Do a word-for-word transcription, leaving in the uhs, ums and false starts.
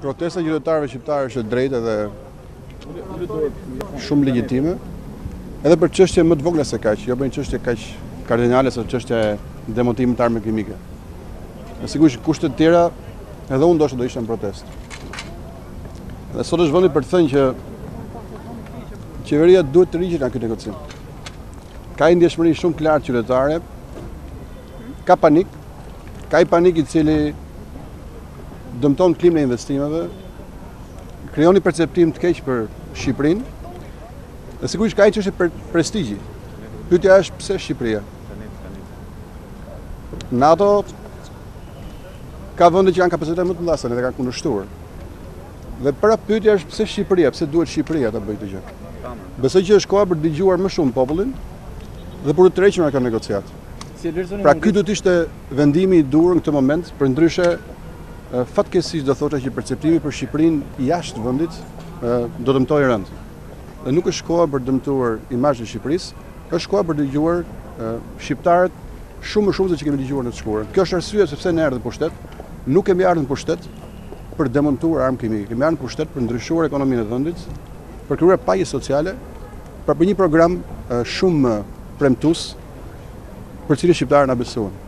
Protesta e qytetarëve shqiptarë është e drejtë dhe shumë legjitime, edhe për çështje më të vogla se kaq, jo për një çështje kaq kardinale se çështja e demontimit të armëve kimike. Në sigurisht kushte të tjera, edhe unë ndoshta do ishte në protestë. Dhe sot është vendi për të thënë që qeveria duhet të tërhiqet nga ky negociim. Ka një ndjeshmëri shumë qartë qytetare, ka panik, ka i panik i cili dëmton klimën e investimeve, krijon një perceptim të keq për Shqipërinë, dhe sigurisht ka një çështje për prestigji. Pyetja është pse Shqipëria? NATO ka vende që kanë kapacitet më të mëdha se ne dhe kanë kundërshtuar. Dhe pra pyetja është pse Shqipëria, pse duhet Shqipëria ta bëjë këtë gjë? Besoj që është koha për të dëgjuar më shumë popullin dhe për të tërhequr nga këto negociat. Pra ky do të ishte vendimi i dur në këtë moment, për ndryshe fatkeqësisht do thosha që perceptimi për Shqipërinë jashtë vendit do dëmtojë rënd. Dhe nuk është koha për të dëmtuar imazhin e Shqipërisë, është koha për të dëgjuar shqiptarët shumë më shumë se që kemi dëgjuar në të shkuarën. Kjo është arsye sepse ne erdhëm në pushtet, nuk kemi ardhur në pushtet për të demontuar armë kimike, kemi ardhur në pushtet për ndryshuar ekonominë e vendit, për krijuar paqe sociale, për një program shumë premtues për cilin shqiptarët na besojnë.